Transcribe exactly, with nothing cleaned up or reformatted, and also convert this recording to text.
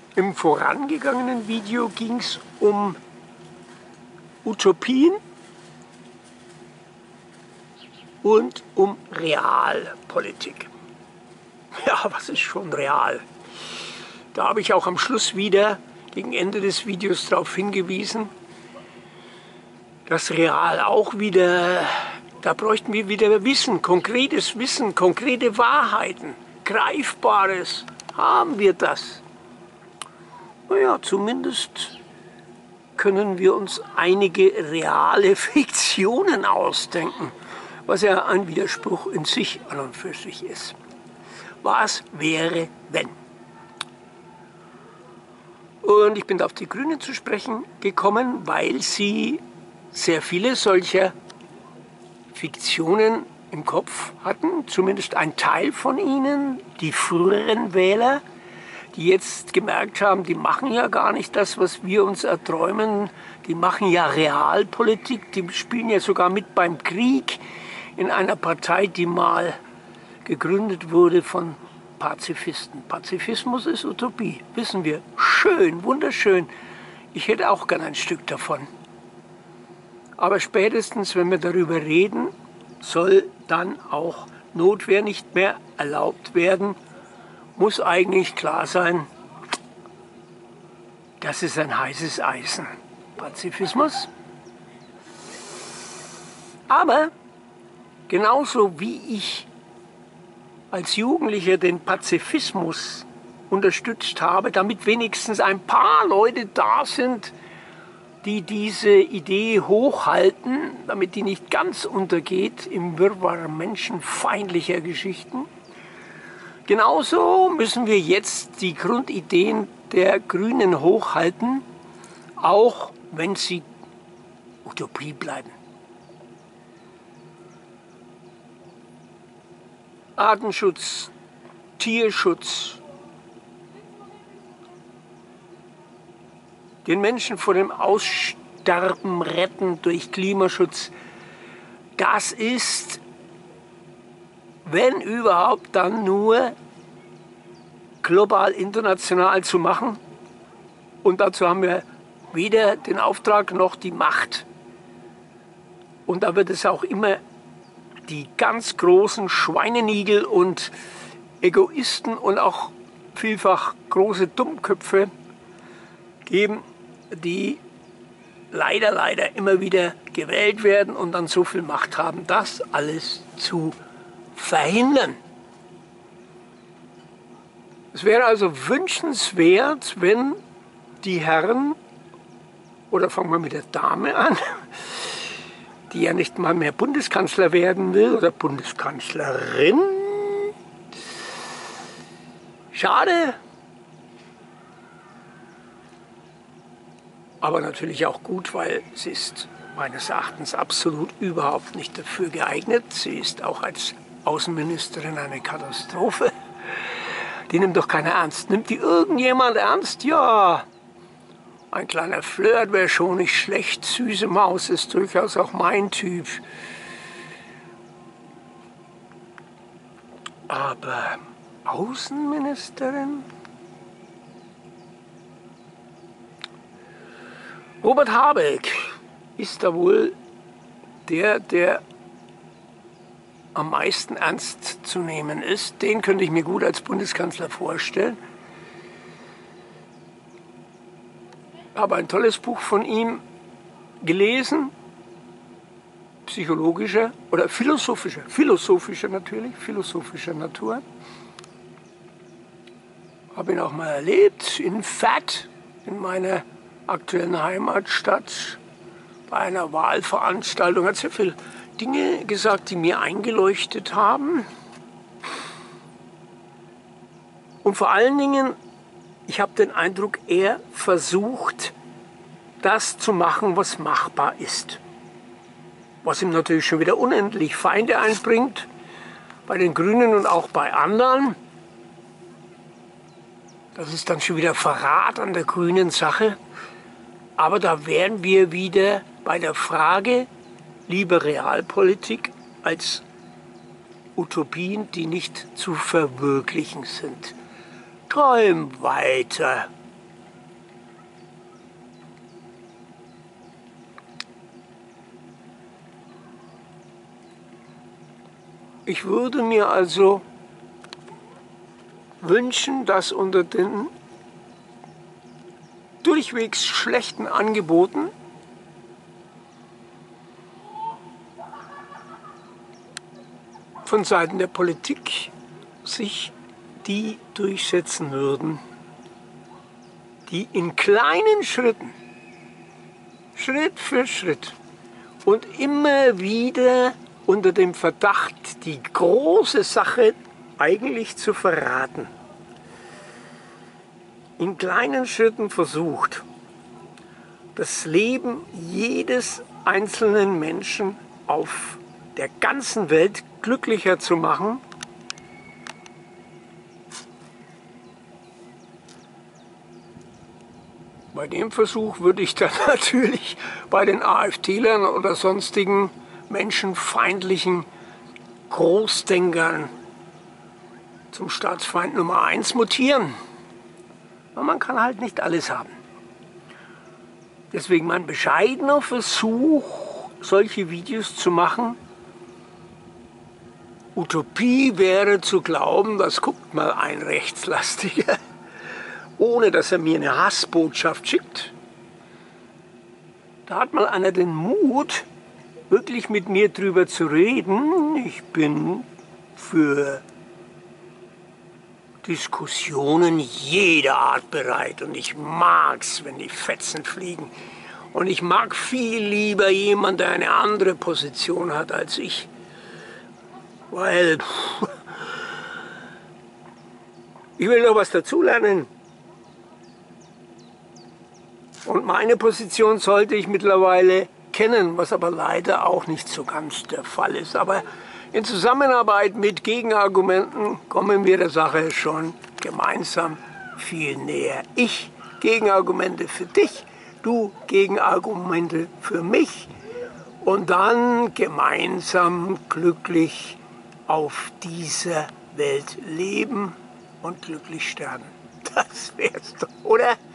Im vorangegangenen Video ging es um Utopien und um Realpolitik. Ja, was ist schon real? Da habe ich auch am Schluss wieder gegen Ende des Videos darauf hingewiesen, dass real auch wieder, da bräuchten wir wieder Wissen, konkretes Wissen, konkrete Wahrheiten, Greifbares. Haben wir das? Naja, zumindest können wir uns einige reale Fiktionen ausdenken, was ja ein Widerspruch in sich an und für sich ist. Was wäre, wenn? Und ich bin auf die Grünen zu sprechen gekommen, weil sie sehr viele solcher Fiktionen im Kopf hatten, zumindest ein Teil von ihnen, die früheren Wähler, die jetzt gemerkt haben, die machen ja gar nicht das, was wir uns erträumen, die machen ja Realpolitik, die spielen ja sogar mit beim Krieg in einer Partei, die mal gegründet wurde von Pazifisten. Pazifismus ist Utopie, wissen wir. Schön, wunderschön. Ich hätte auch gern ein Stück davon. Aber spätestens, wenn wir darüber reden, soll dann auch Notwehr nicht mehr erlaubt werden. Muss eigentlich klar sein, das ist ein heißes Eisen. Pazifismus. Aber genauso wie ich als Jugendlicher den Pazifismus unterstützt habe, damit wenigstens ein paar Leute da sind, die diese Idee hochhalten, damit die nicht ganz untergeht im Wirrwarr menschenfeindlicher Geschichten. Genauso müssen wir jetzt die Grundideen der Grünen hochhalten, auch wenn sie Utopie bleiben. Artenschutz, Tierschutz, den Menschen vor dem Aussterben retten durch Klimaschutz, das ist, wenn überhaupt, dann nur global, international zu machen. Und dazu haben wir weder den Auftrag noch die Macht. Und da wird es auch immer die ganz großen Schweinenigel und Egoisten und auch vielfach große Dummköpfe geben, die leider, leider immer wieder gewählt werden und dann so viel Macht haben, das alles zu verhindern. Es wäre also wünschenswert, wenn die Herren, oder fangen wir mit der Dame an, die ja nicht mal mehr Bundeskanzler werden will, oder Bundeskanzlerin. Schade. Aber natürlich auch gut, weil sie ist meines Erachtens absolut überhaupt nicht dafür geeignet. Sie ist auch als Außenministerin eine Katastrophe. Die nimmt doch keiner ernst. Nimmt die irgendjemand ernst? Ja. Ein kleiner Flirt wäre schon nicht schlecht. Süße Maus ist durchaus auch mein Typ. Aber Außenministerin? Robert Habeck ist da wohl der, der am meisten ernst zu nehmen ist. Den könnte ich mir gut als Bundeskanzler vorstellen. Habe ein tolles Buch von ihm gelesen, psychologischer oder philosophischer, philosophischer natürlich, philosophischer Natur. Habe ihn auch mal erlebt in Fett, in meiner aktuellen Heimatstadt, bei einer Wahlveranstaltung. Hat sehr viele Dinge gesagt, die mir eingeleuchtet haben. Und vor allen Dingen, ich habe den Eindruck, er versucht, das zu machen, was machbar ist. Was ihm natürlich schon wieder unendlich Feinde einbringt, bei den Grünen und auch bei anderen. Das ist dann schon wieder Verrat an der grünen Sache. Aber da wären wir wieder bei der Frage, liebe Realpolitik als Utopien, die nicht zu verwirklichen sind. Träum weiter, Ich würde mir also wünschen, dass unter den durchwegs schlechten Angeboten von Seiten der Politik sich die durchsetzen würden, die in kleinen Schritten, Schritt für Schritt und immer wieder unter dem Verdacht, die große Sache eigentlich zu verraten, in kleinen Schritten versucht, das Leben jedes einzelnen Menschen auf der ganzen Welt glücklicher zu machen, bei dem Versuch würde ich dann natürlich bei den AfDlern oder sonstigen menschenfeindlichen Großdenkern zum Staatsfeind Nummer eins mutieren. Aber man kann halt nicht alles haben. Deswegen mein bescheidener Versuch, solche Videos zu machen. Utopie wäre zu glauben, das guckt mal ein Rechtslastiger, ohne dass er mir eine Hassbotschaft schickt. Da hat mal einer den Mut, wirklich mit mir drüber zu reden. Ich bin für Diskussionen jeder Art bereit und ich mag's, wenn die Fetzen fliegen. Und ich mag viel lieber jemanden, der eine andere Position hat als ich. Weil ich will noch was dazulernen. Und meine Position sollte ich mittlerweile kennen, was aber leider auch nicht so ganz der Fall ist. Aber in Zusammenarbeit mit Gegenargumenten kommen wir der Sache schon gemeinsam viel näher. Ich Gegenargumente für dich, du Gegenargumente für mich und dann gemeinsam glücklich auf dieser Welt leben und glücklich sterben. Das wär's doch, oder?